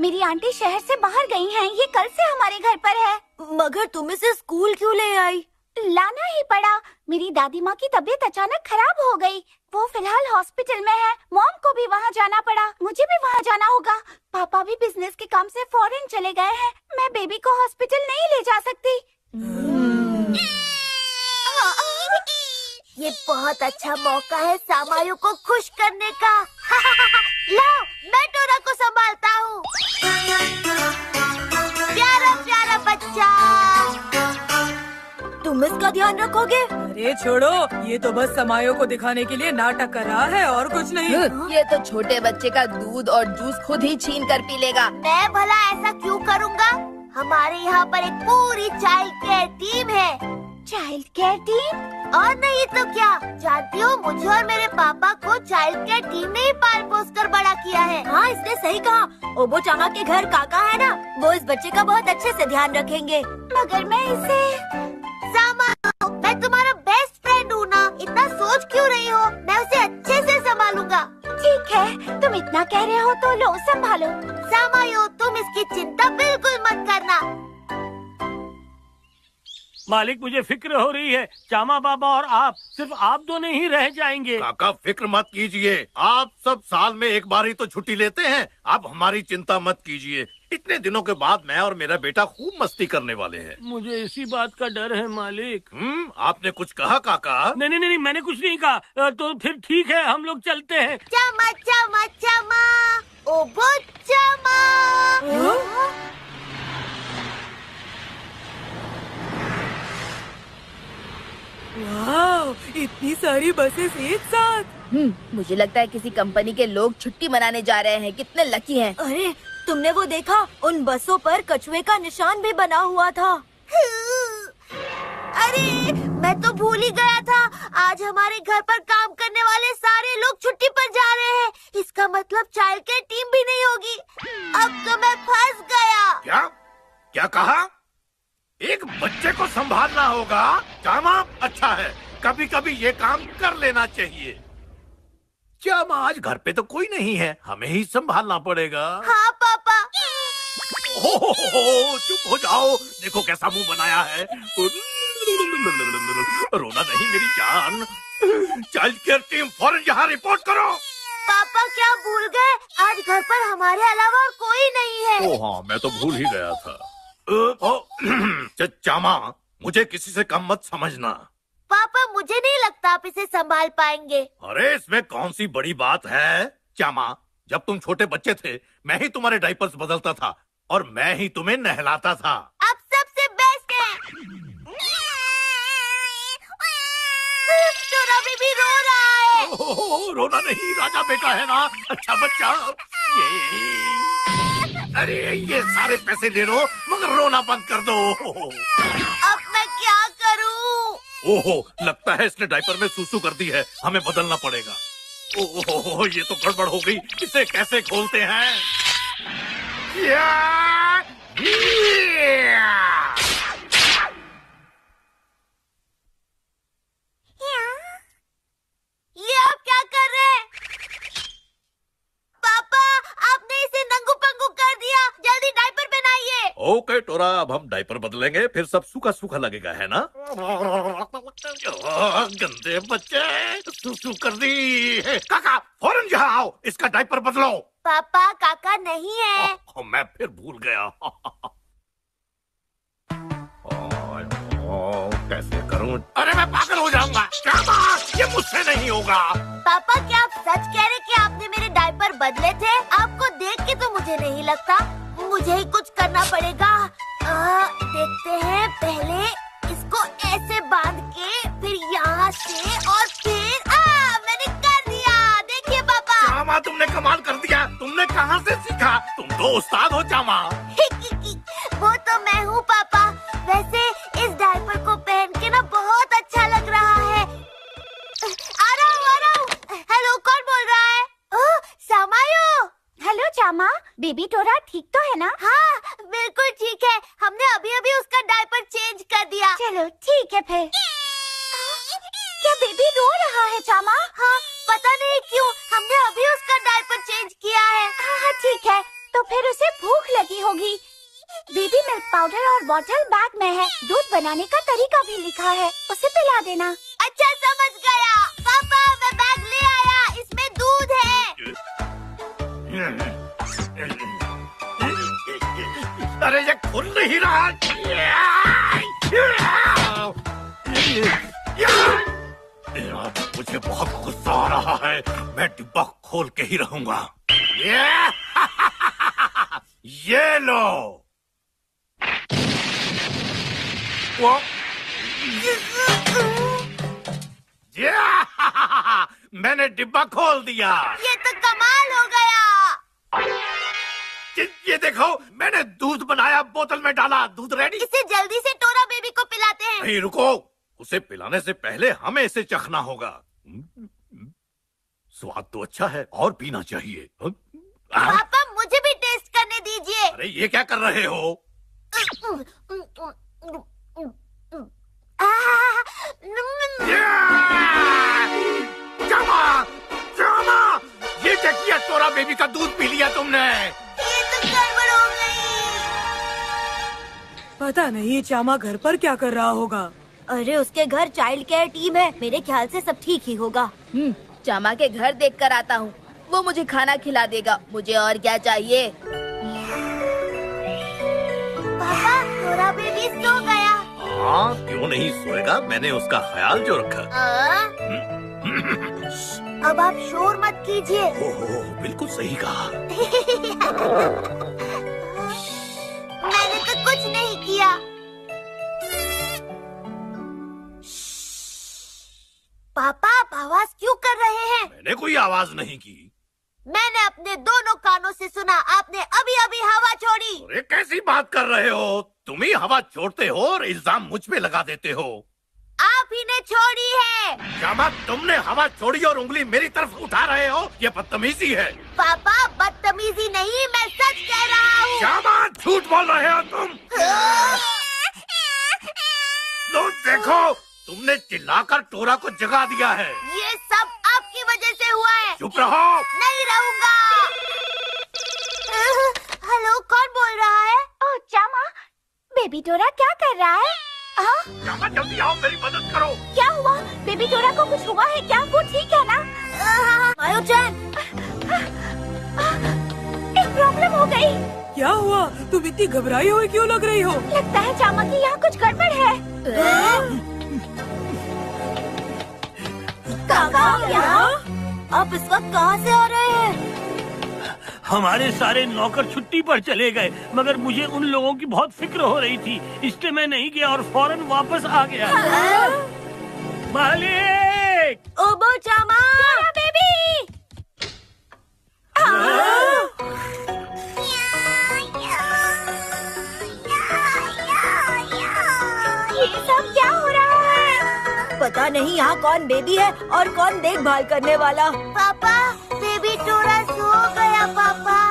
मेरी आंटी शहर से बाहर गई हैं। ये कल से हमारे घर पर है। मगर तुम इसे स्कूल क्यों ले आई? लाना ही पड़ा। मेरी दादी माँ की तबीयत अचानक खराब हो गई। वो फिलहाल हॉस्पिटल में है। मॉम को भी वहाँ जाना पड़ा। मुझे भी वहाँ जाना होगा। पापा भी बिजनेस के काम से फॉरेन चले गए हैं। मैं बेबी को हॉस्पिटल नहीं ले जा सकती। ये बहुत अच्छा मौका है सामायु को खुश करने का। लो, मैं टोरा को संभालता हूँ। प्यारा प्यारा बच्चा, तुम इसका ध्यान रखोगे? अरे छोड़ो, ये तो बस समायों को दिखाने के लिए नाटक कर रहा है और कुछ नहीं। ये तो छोटे बच्चे का दूध और जूस खुद ही छीन कर पी लेगा। मैं भला ऐसा क्यों करूँगा? हमारे यहाँ पर एक पूरी चाइल्ड केयर टीम है। Child care team? और नहीं तो क्या, जानती हो मुझे और मेरे पापा को चाइल्ड केयर टीम ने ही पाल पोस कर बड़ा किया है। हाँ, इसने सही कहा। ओबो चामा के घर काका है ना, वो इस बच्चे का बहुत अच्छे से ध्यान रखेंगे। मगर मैं इसे... सामायो, मैं तुम्हारा बेस्ट फ्रेंड हूँ ना, इतना सोच क्यों रही हो? मैं उसे अच्छे से संभालूंगा। ठीक है, तुम इतना कह रहे हो तो लो संभालो। सामायो, तुम इसकी चिंता बिल्कुल मत करना। मालिक, मुझे फिक्र हो रही है। चामा बाबा और आप, सिर्फ आप दोनों ही रह जाएंगे। काका फिक्र मत कीजिए, आप सब साल में एक बार ही तो छुट्टी लेते हैं। आप हमारी चिंता मत कीजिए। इतने दिनों के बाद मैं और मेरा बेटा खूब मस्ती करने वाले हैं। मुझे इसी बात का डर है मालिक। आपने कुछ कहा काका? नहीं, मैंने कुछ नहीं कहा। तो फिर ठीक है, हम लोग चलते हैं। चामा चामा चामा, ओबो चामा। वाह, इतनी सारी बसेस एक साथ। मुझे लगता है किसी कंपनी के लोग छुट्टी मनाने जा रहे हैं। कितने लकी हैं। अरे, तुमने वो देखा? उन बसों पर कछुए का निशान भी बना हुआ था। अरे, मैं तो भूल ही गया था। आज हमारे घर पर काम करने वाले सारे लोग छुट्टी पर जा रहे हैं। इसका मतलब चाइल्ड केयर टीम भी नहीं होगी। अब तो मैं फंस गया। क्या कहा? एक बच्चे को संभालना होगा? चामा, अच्छा है, कभी कभी ये काम कर लेना चाहिए। चामा, आज घर पे तो कोई नहीं है, हमें ही संभालना पड़ेगा। हाँ पापा। चुप हो जाओ, देखो कैसा मुंह बनाया है। रोना नहीं मेरी जान। चाइल्ड केयर टीम फौरन यहाँ रिपोर्ट करो। पापा क्या भूल गए? आज घर पर हमारे अलावा और कोई नहीं है। ओह हाँ, मैं तो भूल ही गया था। चामा, मुझे किसी से कम मत समझना। पापा, मुझे नहीं लगता आप इसे संभाल पाएंगे। अरे, इसमें कौन सी बड़ी बात है? चामा, जब तुम छोटे बच्चे थे, मैं ही तुम्हारे डायपर्स बदलता था और मैं ही तुम्हें नहलाता था। आप सबसे बेस्ट हैं। तो रवि भी रो रहा है। रोना नहीं, राजा बेटा है ना, अच्छा बच्चा। अरे, ये सारे पैसे ले लो, मगर रोना बंद कर दो। अब मैं क्या करूं? ओहो, लगता है इसने डायपर में सूसू कर दी है, हमें बदलना पड़ेगा। ओहो, ये तो गड़बड़ हो गई, इसे कैसे खोलते हैं? ये आप क्या कर रहे हैं? पापा, आपने इसे नंगू पंगू कर दिया। जल्दी डायपर पहनाइए। ओके टोरा, अब हम डायपर बदलेंगे, फिर सब सूखा सूखा लगेगा, है ना? गंदे बच्चे, सूसू कर दी। काका, फौरन यहाँ आओ, इसका डायपर बदलो। पापा, काका नहीं है। मैं फिर भूल गया। कैसे करूं? अरे, मैं पागल हो जाऊंगा। क्या बात? ये मुझसे नहीं होगा। पापा, क्या आप सच कह रहे कि आपने मेरे डायपर बदले थे? आपको देख के तो मुझे नहीं लगता। मुझे ही कुछ करना पड़ेगा। देखते हैं, पहले इसको ऐसे बांध के, फिर यहाँ से और फिर मैंने कर दिया। देखिए पापा। चामा, तुमने कमाल कर दिया। तुमने कहाँ से सीखा? तुम तो उस्ताद हो चामा। वो तो मैं हूँ पापा। वैसे इस डायपर को पहन के ना बहुत अच्छा लग रहा है। आ रहा हूँ। हेलो, कौन बोल रहा है? ओह, समायो। हेलो चामा, बेबी टोरा ठीक तो है ना? हाँ, बिल्कुल ठीक है। हमने अभी अभी उसका डायपर चेंज कर दिया। चलो ठीक है फिर। क्या बेबी रो रहा है चामा? हाँ, पता नहीं क्यों, हमने अभी उसका डायपर चेंज किया है। हाँ ठीक है, तो फिर उसे भूख बॉटल बैग में है। दूध बनाने का तरीका भी लिखा है, उसे पिला देना। अच्छा समझ गया। पापा मैं बैग ले आया, इसमें दूध है। अरे ये खुल नहीं रहा। मुझे बहुत गुस्सा आ रहा है, मैं डिब्बा खोल के ही रहूंगा। ये लो। वो मैंने डिब्बा खोल दिया। ये तो कमाल हो गया। ये देखो, मैंने दूध बनाया, बोतल में डाला, दूध रेडी। इसे जल्दी से टोरा बेबी को पिलाते हैं। नहीं रुको, उसे पिलाने से पहले हमें इसे चखना होगा। स्वाद तो अच्छा है, और पीना चाहिए। पापा मुझे भी टेस्ट करने दीजिए। अरे ये क्या कर रहे हो? ये क्या किया? टोरा बेबी का दूध पी लिया तुमने। ये तो गड़बड़ हो गई। पता नहीं चामा घर पर क्या कर रहा होगा। अरे उसके घर चाइल्ड केयर टीम है, मेरे ख्याल से सब ठीक ही होगा। चामा के घर देख कर आता हूँ, वो मुझे खाना खिला देगा। मुझे और क्या चाहिए? पापा टोरा बेबी सो गया। हाँ, क्यों नहीं सोएगा? मैंने उसका ख्याल जो रखा। अब आप शोर मत कीजिए। ओह, बिल्कुल सही कहा। मैंने तो कुछ नहीं किया। पापा आप आवाज क्यों कर रहे हैं? मैंने कोई आवाज नहीं की। मैंने अपने दोनों कानों से सुना, आपने अभी अभी हवा छोड़ी। अरे कैसी बात कर रहे हो? तुम ही हवा छोड़ते हो और इल्जाम मुझ पे लगा देते हो। आप ही ने छोड़ी है। श्यामा, तुमने हवा छोड़ी और उंगली मेरी तरफ उठा रहे हो, ये बदतमीजी है। पापा बदतमीजी नहीं, मैं सच कह रहा हूँ। श्यामा, झूठ बोल रहे हो तुम। लो देखो, तुमने चिल्लाकर टोरा को जगा दिया है। ये सब आपकी वजह से हुआ है। चुप रहो। नहीं रहूंगा। हेलो, कौन बोल रहा है? ओह चामा, बेबी टोरा क्या कर रहा है? हाँ? श्यामा, जल्दी आओ, मेरी मदद करो। क्या हुआ? बेबी टोरा को कुछ हुआ है क्या? वो ठीक है ना? मायो-chan, एक प्रॉब्लम हो गई। क्या हुआ? तुम इतनी घबराई हुई क्यों लग रही हो? लगता है चामा की यहाँ कुछ गड़बड़ है। काका यहाँ? आप इस वक्त कहाँ से आ रहे हैं? हमारे सारे नौकर छुट्टी पर चले गए, मगर मुझे उन लोगों की बहुत फिक्र हो रही थी, इसलिए मैं नहीं गया और फौरन वापस आ गया। मालिक! ओबो चामा! बेबी! ये सब क्या हो रहा है? पता नहीं यहाँ कौन बेबी है और कौन देखभाल करने वाला। पापा, बेबी टोरा सो गया। पापा